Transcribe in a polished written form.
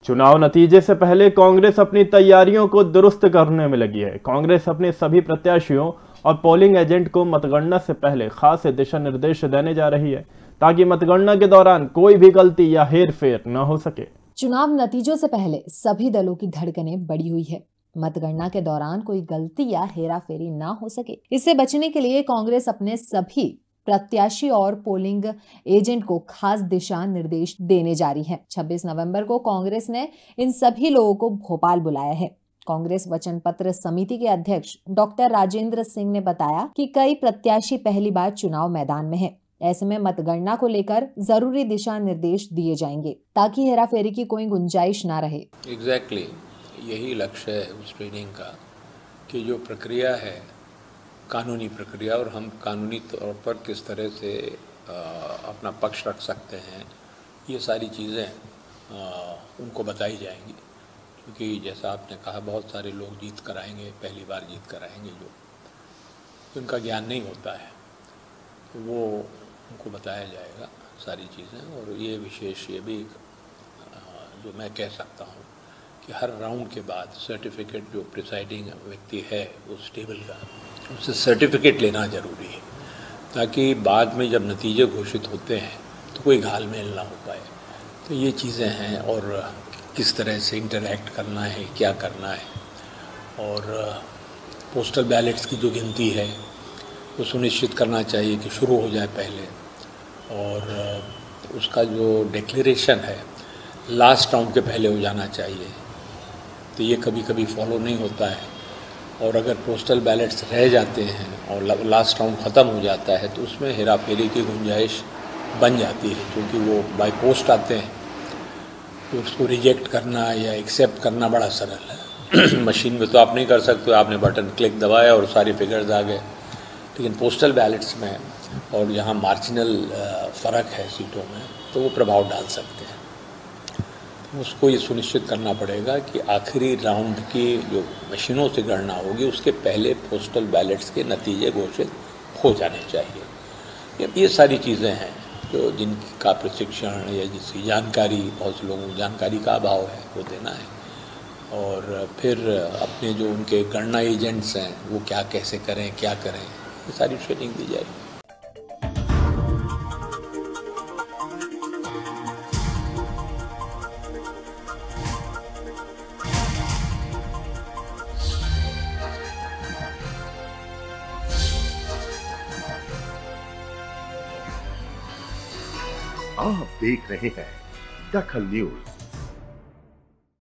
चुनाव नतीजे से पहले कांग्रेस अपनी तैयारियों को दुरुस्त करने में लगी है। कांग्रेस अपने सभी प्रत्याशियों और पोलिंग एजेंट को मतगणना से पहले खास दिशा निर्देश देने जा रही है ताकि मतगणना के दौरान कोई भी गलती या हेरफेर न हो सके। चुनाव नतीजों से पहले सभी दलों की धड़कनें बढ़ी हुई है। मतगणना के दौरान कोई गलती या हेराफेरी ना हो सके, इससे बचने के लिए कांग्रेस अपने सभी प्रत्याशी और पोलिंग एजेंट को खास दिशा निर्देश देने जा रही है। 26 नवंबर को कांग्रेस ने इन सभी लोगों को भोपाल बुलाया है। कांग्रेस वचन पत्र समिति के अध्यक्ष डॉक्टर राजेंद्र सिंह ने बताया कि कई प्रत्याशी पहली बार चुनाव मैदान में है। ऐसे में मतगणना को लेकर जरूरी दिशा निर्देश दिए जाएंगे ताकि हेराफेरी की कोई गुंजाइश ना रहे। एग्जैक्टली यही लक्ष्य है उस ट्रेनिंग का कि जो प्रक्रिया है कानूनी प्रक्रिया और हम कानूनी तौर पर किस तरह से अपना पक्ष रख सकते हैं, ये सारी चीज़ें उनको बताई जाएंगी। क्योंकि जैसा आपने कहा बहुत सारे लोग जीत कर आएंगे, पहली बार जीत कर आएंगे जो उनका ज्ञान नहीं होता है, तो वो उनको बताया जाएगा सारी चीज़ें। और ये विशेष ये भी जो मैं कह सकता हूँ कि हर राउंड के बाद सर्टिफिकेट जो प्रिसाइडिंग व्यक्ति है उस टेबल का, उससे सर्टिफिकेट लेना ज़रूरी है ताकि बाद में जब नतीजे घोषित होते हैं तो कोई घालमेल ना हो पाए। तो ये चीज़ें हैं और किस तरह से इंटरैक्ट करना है, क्या करना है। और पोस्टल बैलेट्स की जो गिनती है वो सुनिश्चित करना चाहिए कि शुरू हो जाए पहले, और उसका जो डिक्लेरेशन है लास्ट राउंड के पहले हो जाना चाहिए। तो ये कभी कभी फॉलो नहीं होता है, और अगर पोस्टल बैलेट्स रह जाते हैं और लास्ट राउंड ख़त्म हो जाता है तो उसमें हेरा फेरी की गुंजाइश बन जाती है, क्योंकि वो बाय पोस्ट आते हैं तो उसको रिजेक्ट करना या एक्सेप्ट करना बड़ा सरल है। मशीन में तो आप नहीं कर सकते, आपने बटन क्लिक दबाया और सारे फिगर्स आ गए। लेकिन पोस्टल बैलेट्स में और जहाँ मार्जिनल फ़र्क है सीटों में तो वो प्रभाव डाल सकते हैं। उसको ये सुनिश्चित करना पड़ेगा कि आखिरी राउंड की जो मशीनों से गणना होगी उसके पहले पोस्टल बैलेट्स के नतीजे घोषित हो जाने चाहिए। ये सारी चीज़ें हैं जो जिनका प्रशिक्षण या जिसकी जानकारी, बहुत से लोगों को जानकारी का अभाव है, वो देना है। और फिर अपने जो उनके गणना एजेंट्स हैं वो क्या कैसे करें, क्या करें, ये सारी ट्रेनिंग दी जाएगी। आप देख रहे हैं दखल न्यूज।